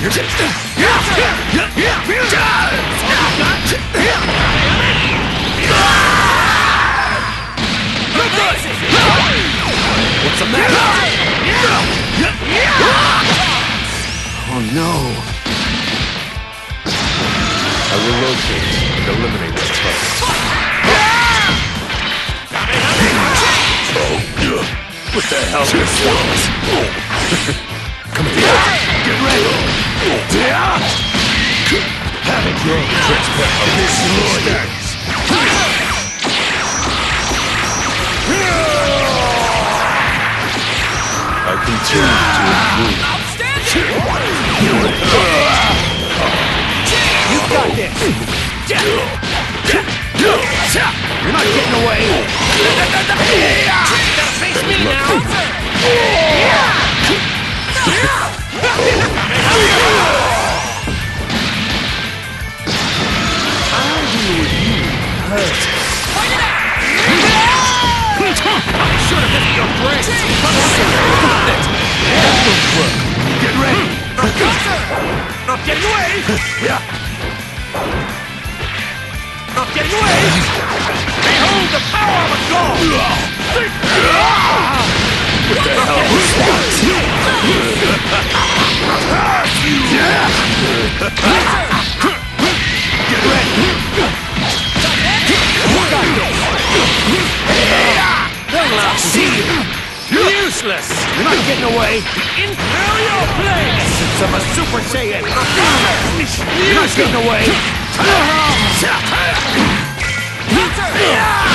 What's the matter? Oh no! I will locate and eliminate this foe. What the hell is this? Come here! Get ready! Have it your transfer of this stance. I continue to improve. You got this! You're not getting away! Face me now! I'll deal with you first. I should have hit your brakes! That won't work. Get ready! Not getting away! Not getting away! Behold the power of a god! What the hell was that? Get ready! They'll see you! You're useless! You're not getting away! Imperial Blade! Essence of a Super Saiyan! You're not getting away!